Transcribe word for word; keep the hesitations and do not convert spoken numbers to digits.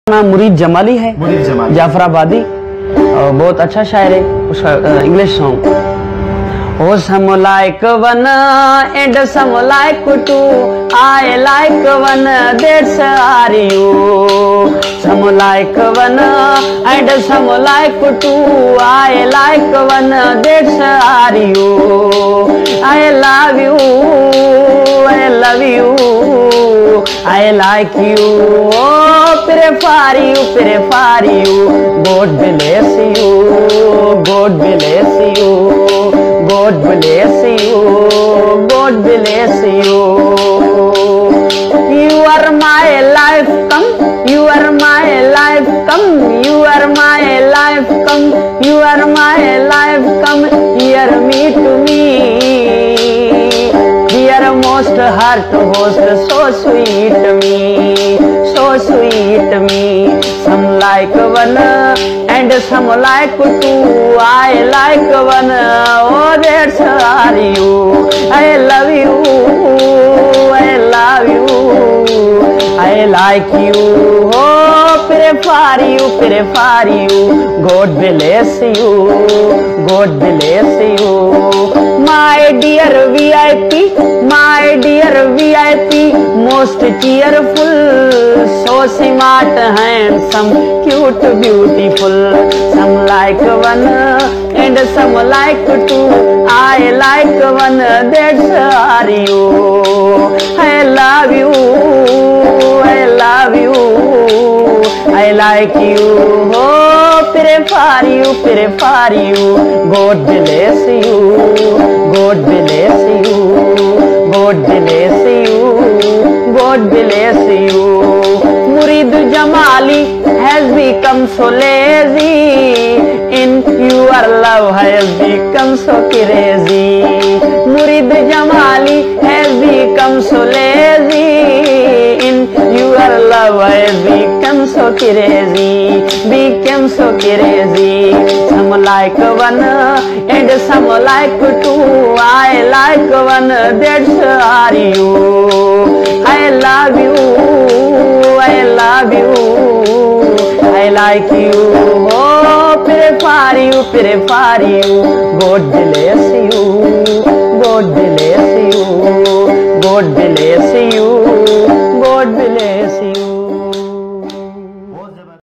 नाम मुरीद जमाली है, मुरीद जमाली जाफराबादी, और बहुत अच्छा शायर है उसका English song. Oh, some like one and some like two. I like one, that's are you. Some like one and some like two. I like one, that's are you. I love you, I love you, I like you. Oh, pray for you, pray for you. God bless you, God bless you. God bless you, God bless you. You are my life, come. You are my life, come. You are my life, come. You are my life, come. Hear me to me. Dear most heart host, so sweet me, so sweet me. Some like one and some like two. I like one, oh that's are you. I love you, I love you, I like you. Oh, pray for you, pray for you. God bless you, God bless you. My dear V I P, my dear V I P, most cheerful, so smart, handsome, cute, beautiful. Some like one and some like two. I like one, that's are you. I love you, I love you, I like you. Oh, pray for you, pray for you. God bless you, God bless you, God bless you, God bless you. Murid Jamali has become so lazy, in your love has become so crazy. Murid Jamali has become so lazy, in your love has become so crazy, become so crazy. Some like one and some like two. I like one, that's are you. I love you, I love you, I like you. Oh, pray for you, pray for you. God bless you, God bless you, God bless you.